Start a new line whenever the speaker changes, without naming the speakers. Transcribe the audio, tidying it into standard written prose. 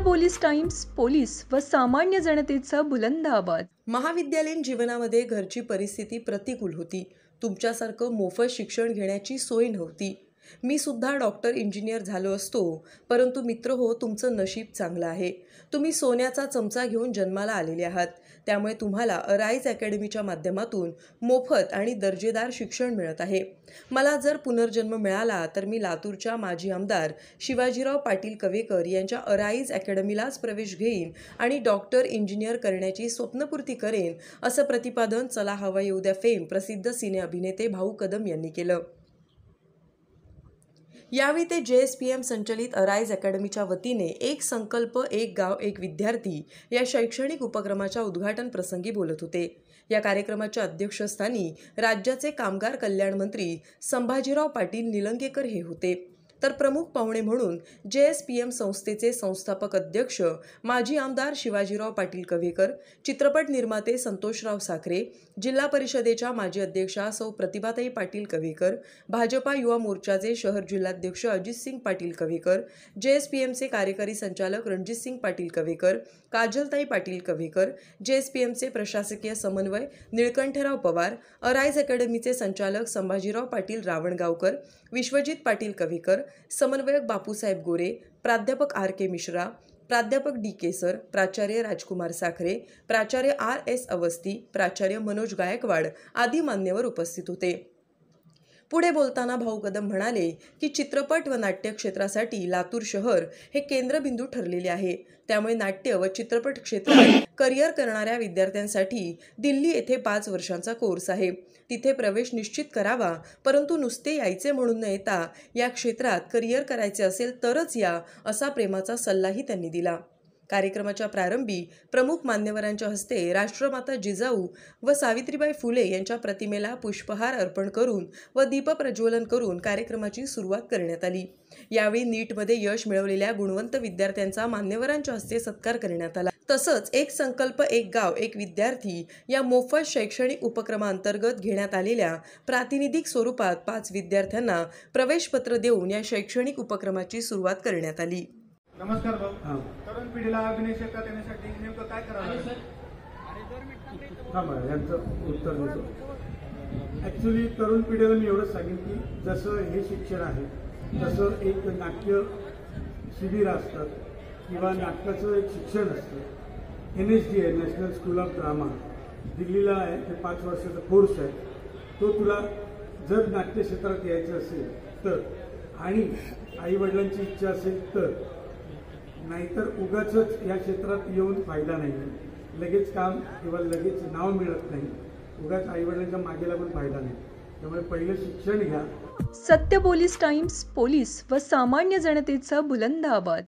Police times police व सामान्य जनतेचा बुलंद आवाज।
महाविद्यालयीन जीवनामध्ये घरची परिस्थिती प्रतिकूल होती। तुमच्यासारखं मोफत शिक्षण घेण्याची सोय नव्हती। मी सुद्धा डॉक्टर इंजिनियर झालो असतो, परंतु मित्र हो, तुमचं नशीब चांगलं आहे। तुम्ही सोन्याचा चमचा घेऊन जन्माला आलेले आहात, त्यामुळे तुम्हाला अराईज अकॅडमीच्या माध्यमातून मोफत आणि दर्जेदार शिक्षण मिळत आहे। मला जर पुनर्जन्म मिळाला तर मी लातूरच्या माजी आमदार शिवाजीराव पाटील कवेकर यांच्या अराईज अकॅडमीलाच प्रवेश घेईन आणि डॉक्टर इंजिनियर करण्याची स्वप्नपूर्ती करेन, असं प्रतिपादन चला हवा येऊ द्या फेम प्रसिद्ध सिने अभिनेते भाऊ कदम यांनी केलं। यावेळी ते JSPM संचलित अराईज अकॅडमीच्या वतीने एक संकल्प एक गाव एक विद्यार्थी या शैक्षणिक उपक्रमाच्या उद्घाटन प्रसंगी बोलत होते। या कार्यक्रमाच्या अध्यक्षस्थानी राज्याचे कामगार कल्याण मंत्री संभाजीराव पाटील निलंगेकर हे होते, तर प्रमुख पाहुणे म्हणून JSPM संस्थेचे संस्थापक अध्यक्ष माजी आमदार शिवाजीराव पाटील कवेकर, चित्रपट निर्माते संतोषराव साखरे, जिल्हा परिषदेच्या माजी अध्यक्षा सौ प्रतिभाताई पाटील कवेकर, भाजपा युवा मोर्चाचे शहर जिल्हाध्यक्ष अजितसिंग पाटील कवेकर, JSPMचे कार्यकारी संचालक रणजितसिंग पाटील कवेकर, काजलताई पाटील कवेकर, JSPMचे प्रशासकीय समन्वय निळकंठराव पवार, अराईज अकॅडमीचे संचालक संभाजीराव पाटील रावणगावकर, विश्वजित पाटील कवेकर, समन्वयक बापूसाहेब गोरे, प्राध्यापक RK मिश्रा, प्राध्यापक D केसर, प्राचार्य राजकुमार साखरे, प्राचार्य RS अवस्थी, प्राचार्य मनोज गायकवाड आदी मान्यवर उपस्थित होते। पुढे बोलताना भाऊ कदम म्हणाले की चित्रपट व नाट्य क्षेत्रासाठी लातूर शहर हे केंद्रबिंदू ठरलेले आहे, त्यामुळे नाट्य व चित्रपट क्षेत्रात करिअर करणाऱ्या विद्यार्थ्यांसाठी दिल्ली येथे 5 वर्षांचा कोर्स आहे, तिथे प्रवेश निश्चित करावा, परंतु नुसते यायचे म्हणून न येता या क्षेत्रात करिअर करायचे असेल तरच या, असा प्रेमाचा सल्लाही त्यांनी दिला। कार्यक्रमाच्या प्रारंभी प्रमुख मान्यवरांच्या हस्ते राष्ट्रमाता जिजाऊ व सावित्रीबाई फुले यांच्या प्रतिमेला पुष्पहार अर्पण करून व दीपप्रज्वलन करून कार्यक्रमाची सुरुवात करण्यात आली। यावेळी नीटमध्ये यश मिळवलेल्या गुणवंत विद्यार्थ्यांचा मान्यवरांच्या हस्ते सत्कार करण्यात आला। तसंच एक संकल्प एक गाव एक विद्यार्थी या मोफत शैक्षणिक उपक्रमांतर्गत घेण्यात आलेल्या प्रातिनिधिक स्वरूपात 5 विद्यार्थ्यांना प्रवेशपत्र देऊन या शैक्षणिक उपक्रमाची सुरुवात करण्यात आली।
नमस्कार भाऊ, तरुण पिढीला अभिनय क्षेत्रात येण्यासाठी नेमकं काय करावं लागेल?
यांचं उत्तर देतो। ॲक्च्युली तरुण पिढीला मी एवढंच सांगेन की जसं हे शिक्षण आहे तसं एक नाट्य शिबिर असतं किंवा नाटकाचं एक शिक्षण असतं। NSD आहे, नॅशनल स्कूल ऑफ ड्रामा, दिल्लीला आहे, ते 5 वर्षाचा कोर्स आहे। तो तुला जर नाट्य क्षेत्रात यायचं असेल तर आणि आईवडिलांची इच्छा असेल तर, नाहीतर उगाचच या क्षेत्रात येऊन फायदा नाही, लगेच काम किंवा लगेच नाव मिळत नाही, उगाच आईवडिलांच्या मागे लागून फायदा नाही, त्यामुळे पहिलं शिक्षण घ्या।
सत्य पोलीस टाइम्स पोलीस व सामान्य जनतेचा बुलंद आवाज।